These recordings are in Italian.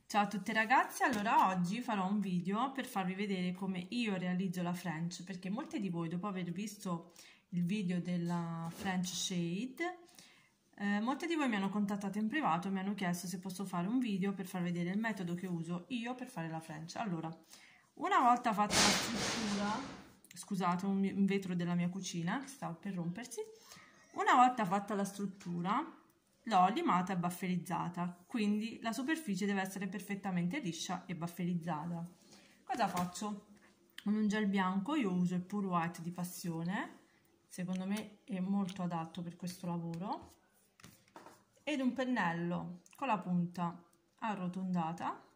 Ciao a tutte ragazze, allora oggi farò un video per farvi vedere come io realizzo la French, perché molte di voi dopo aver visto il video della French Shade, molte di voi mi hanno contattato in privato e mi hanno chiesto se posso fare un video per far vedere il metodo che uso io per fare la French. Allora, una volta fatta la struttura, scusate un vetro della mia cucina che stava per rompersi, una volta fatta la struttura l'ho limata e bafferizzata, quindi la superficie deve essere perfettamente liscia e bafferizzata. Cosa faccio? Con un gel bianco io uso il Pure White di Passione, secondo me è molto adatto per questo lavoro, ed un pennello con la punta arrotondata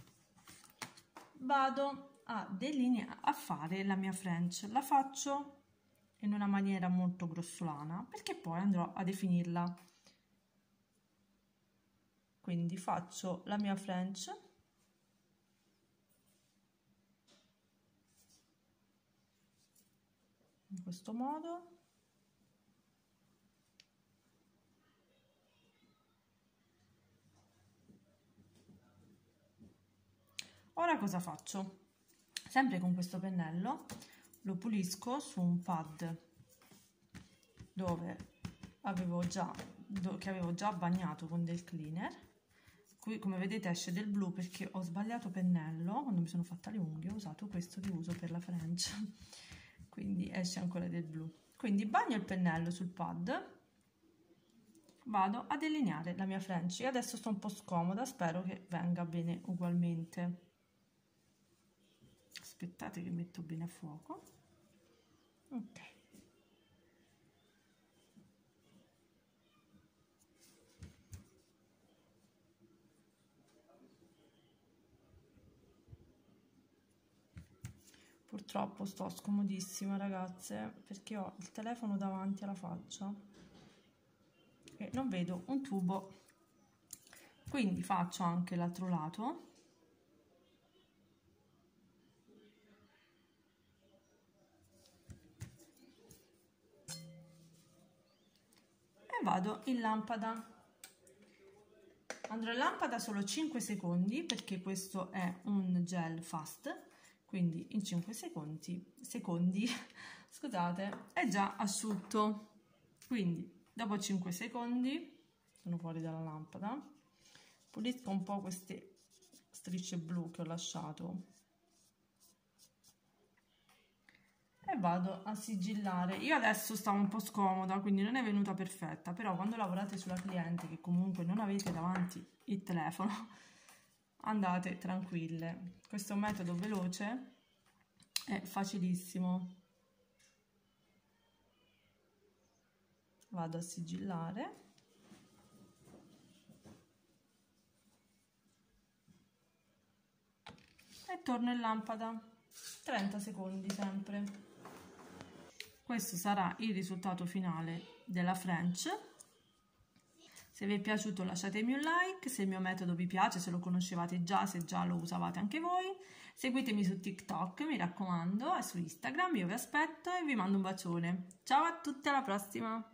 vado a delineare, a fare la mia French. La faccio in una maniera molto grossolana perché poi andrò a definirla. Quindi faccio la mia French in questo modo. Ora cosa faccio? Sempre con questo pennello lo pulisco su un pad dove che avevo già bagnato con del cleaner. Qui come vedete esce del blu perché ho sbagliato pennello quando mi sono fatta le unghie, ho usato questo che uso per la French, quindi esce ancora del blu. Quindi bagno il pennello sul pad, vado a delineare la mia French. Io adesso sto un po' scomoda, spero che venga bene ugualmente. Aspettate che metto bene a fuoco. Ok. Purtroppo sto scomodissima ragazze perché ho il telefono davanti alla faccia e non vedo un tubo, quindi faccio anche l'altro lato e vado in lampada. Andrò in lampada solo 5 secondi perché questo è un gel fast, quindi in 5 secondi scusate, è già asciutto. Quindi dopo 5 secondi sono fuori dalla lampada, pulisco un po' queste strisce blu che ho lasciato e vado a sigillare. Io adesso stavo un po' scomoda, quindi non è venuta perfetta, però quando lavorate sulla cliente che comunque non avete davanti il telefono andate tranquille. Questo è un metodo veloce, è facilissimo. Vado a sigillare e torno in lampada 30 secondi sempre. Questo sarà il risultato finale della French. Se vi è piaciuto lasciatemi un like, se il mio metodo vi piace, se lo conoscevate già, se già lo usavate anche voi. Seguitemi su TikTok, mi raccomando, e su Instagram, io vi aspetto e vi mando un bacione. Ciao a tutti, alla prossima!